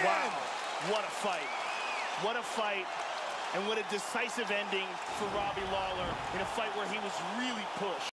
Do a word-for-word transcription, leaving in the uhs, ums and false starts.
Wow, what a fight. What a fight. And what a decisive ending for Robbie Lawler in a fight where he was really pushed.